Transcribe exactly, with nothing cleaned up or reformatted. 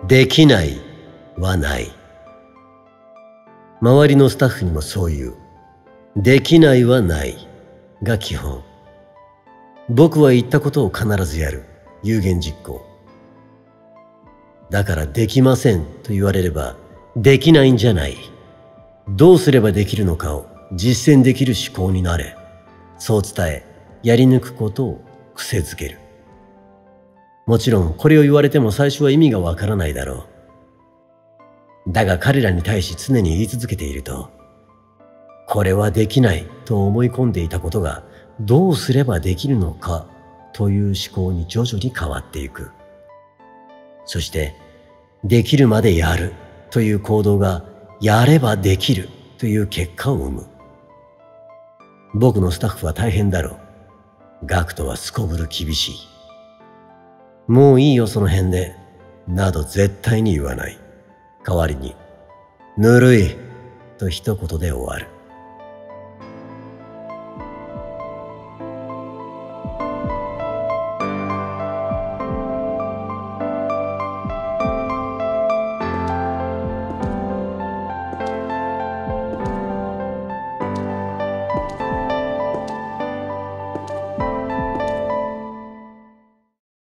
できないはない。周りのスタッフにもそう言う。できないはないが基本。僕は言ったことを必ずやる。有言実行。だからできませんと言われればできないんじゃない。どうすればできるのかを実践できる思考になれ。そう伝え、やり抜くことを癖づける。もちろんこれを言われても最初は意味がわからないだろう。だが彼らに対し常に言い続けていると、これはできないと思い込んでいたことがどうすればできるのかという思考に徐々に変わっていく。そしてできるまでやるという行動がやればできるという結果を生む。僕のスタッフは大変だろう。ガクトはすこぶる厳しい。もういいよその辺で、など絶対に言わない。代わりに、ぬるいと一言で終わる。